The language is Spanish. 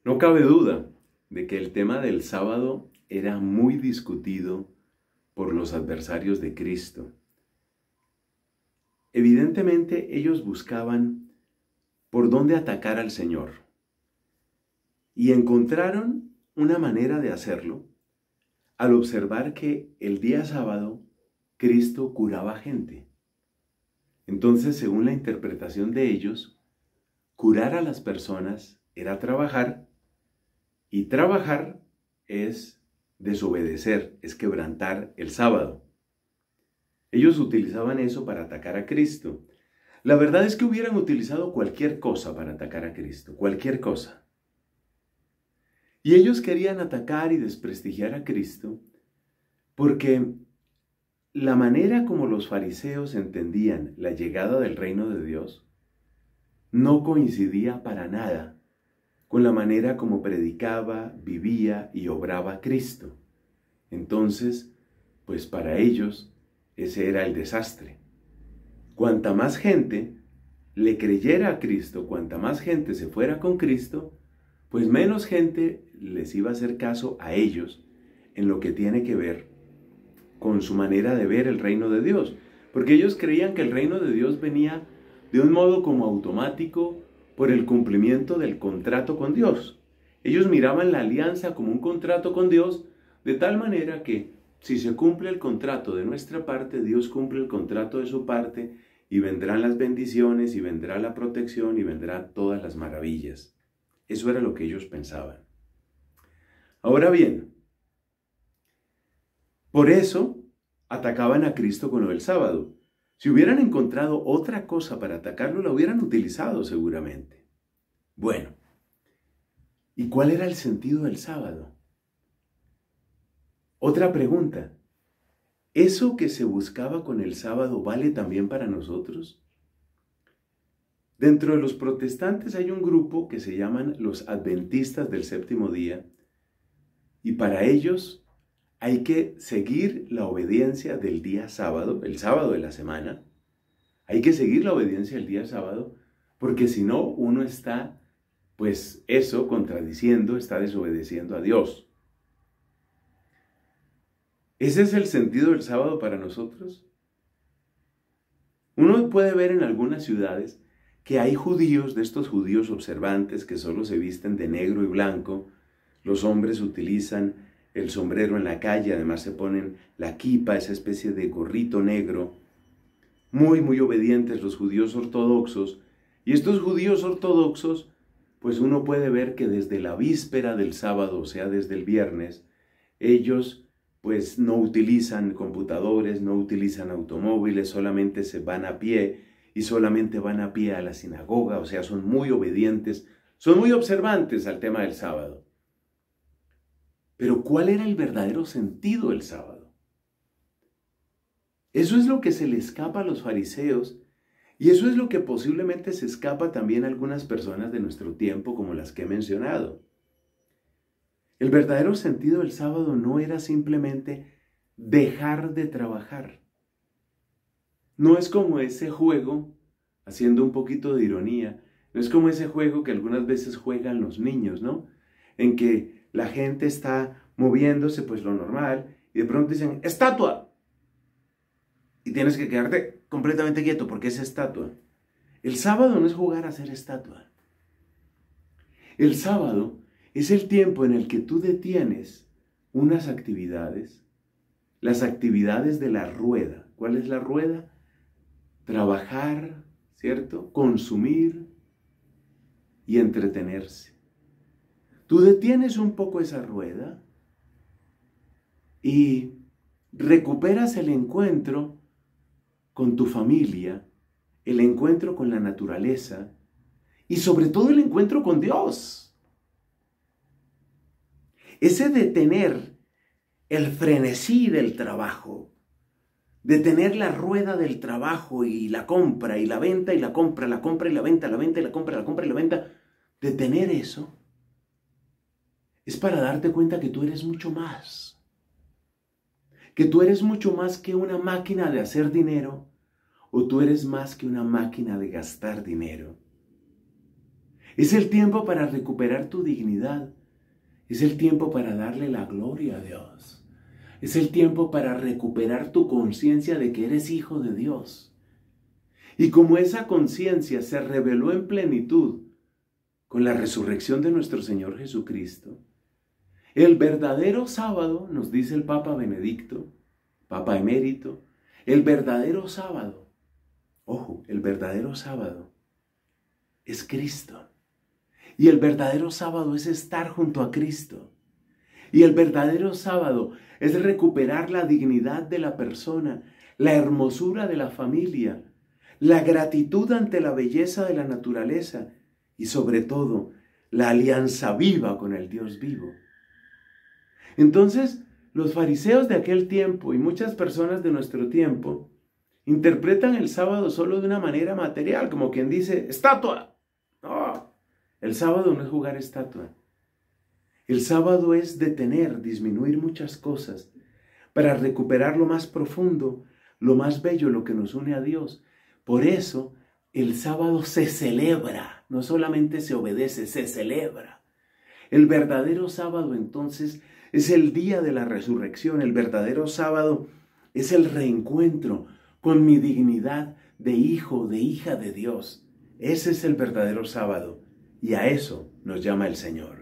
No cabe duda de que el tema del sábado era muy discutido por los adversarios de Cristo. Evidentemente ellos buscaban por dónde atacar al Señor y encontraron una manera de hacerlo al observar que el día sábado Cristo curaba gente. Entonces, según la interpretación de ellos, curar a las personas era trabajar, y trabajar es desobedecer, es quebrantar el sábado. Ellos utilizaban eso para atacar a Cristo. La verdad es que hubieran utilizado cualquier cosa para atacar a Cristo, cualquier cosa. Y ellos querían atacar y desprestigiar a Cristo porque la manera como los fariseos entendían la llegada del reino de Dios no coincidía para nada con la manera como predicaba, vivía y obraba Cristo. Entonces, pues para ellos ese era el desastre. Cuanta más gente le creyera a Cristo, cuanta más gente se fuera con Cristo, pues menos gente les iba a hacer caso a ellos en lo que tiene que ver con su manera de ver el reino de Dios. Porque ellos creían que el reino de Dios venía de un modo como automático por el cumplimiento del contrato con Dios. Ellos miraban la alianza como un contrato con Dios, de tal manera que si se cumple el contrato de nuestra parte, Dios cumple el contrato de su parte, y vendrán las bendiciones, y vendrá la protección, y vendrán todas las maravillas. Eso era lo que ellos pensaban. Ahora bien, por eso atacaban a Cristo con lo del sábado. Si hubieran encontrado otra cosa para atacarlo, la hubieran utilizado seguramente. Bueno, ¿y cuál era el sentido del sábado? Otra pregunta. ¿Eso que se buscaba con el sábado vale también para nosotros? Dentro de los protestantes hay un grupo que se llaman los adventistas del séptimo día, y para ellos hay que seguir la obediencia del día sábado, el sábado de la semana. Hay que seguir la obediencia del día sábado, porque si no, uno está, pues eso, contradiciendo, está desobedeciendo a Dios. ¿Ese es el sentido del sábado para nosotros? Uno puede ver en algunas ciudades que hay judíos, de estos judíos observantes que solo se visten de negro y blanco. Los hombres utilizan el sombrero en la calle, además se ponen la kipa, esa especie de gorrito negro. Muy obedientes los judíos ortodoxos. Y estos judíos ortodoxos, pues uno puede ver que desde la víspera del sábado, o sea, desde el viernes, ellos pues no utilizan computadores, no utilizan automóviles, solamente se van a pie y solamente van a pie a la sinagoga, o sea, son muy obedientes, son muy observantes al tema del sábado. Pero ¿cuál era el verdadero sentido del sábado? Eso es lo que se le escapa a los fariseos, y eso es lo que posiblemente se escapa también a algunas personas de nuestro tiempo, como las que he mencionado. El verdadero sentido del sábado no era simplemente dejar de trabajar. No es como ese juego, haciendo un poquito de ironía, no es como ese juego que algunas veces juegan los niños, ¿no? En que la gente está moviéndose, pues lo normal, y de pronto dicen, ¡estatua! Y tienes que quedarte completamente quieto porque es estatua. El sábado no es jugar a ser estatua. El sábado es el tiempo en el que tú detienes unas actividades, las actividades de la rueda. ¿Cuál es la rueda? Trabajar, ¿cierto? Consumir y entretenerse. Tú detienes un poco esa rueda y recuperas el encuentro con tu familia, el encuentro con la naturaleza y sobre todo el encuentro con Dios. Ese detener el frenesí del trabajo, detener la rueda del trabajo y la compra y la venta y la compra, la compra y la venta, la venta y la compra, la compra y la venta, detener eso es para darte cuenta que tú eres mucho más. Que tú eres mucho más que una máquina de hacer dinero, o tú eres más que una máquina de gastar dinero. Es el tiempo para recuperar tu dignidad. Es el tiempo para darle la gloria a Dios. Es el tiempo para recuperar tu conciencia de que eres hijo de Dios. Y como esa conciencia se reveló en plenitud con la resurrección de nuestro Señor Jesucristo, el verdadero sábado, nos dice el Papa Benedicto, Papa emérito, el verdadero sábado, ojo, el verdadero sábado es Cristo. Y el verdadero sábado es estar junto a Cristo. Y el verdadero sábado es recuperar la dignidad de la persona, la hermosura de la familia, la gratitud ante la belleza de la naturaleza y sobre todo la alianza viva con el Dios vivo. Entonces, los fariseos de aquel tiempo y muchas personas de nuestro tiempo interpretan el sábado solo de una manera material, como quien dice, ¡estatua! No, el sábado no es jugar estatua. El sábado es detener, disminuir muchas cosas para recuperar lo más profundo, lo más bello, lo que nos une a Dios. Por eso, el sábado se celebra, no solamente se obedece, se celebra. El verdadero sábado, entonces, es el día de la resurrección. El verdadero sábado es el reencuentro con mi dignidad de hijo, de hija de Dios. Ese es el verdadero sábado y a eso nos llama el Señor.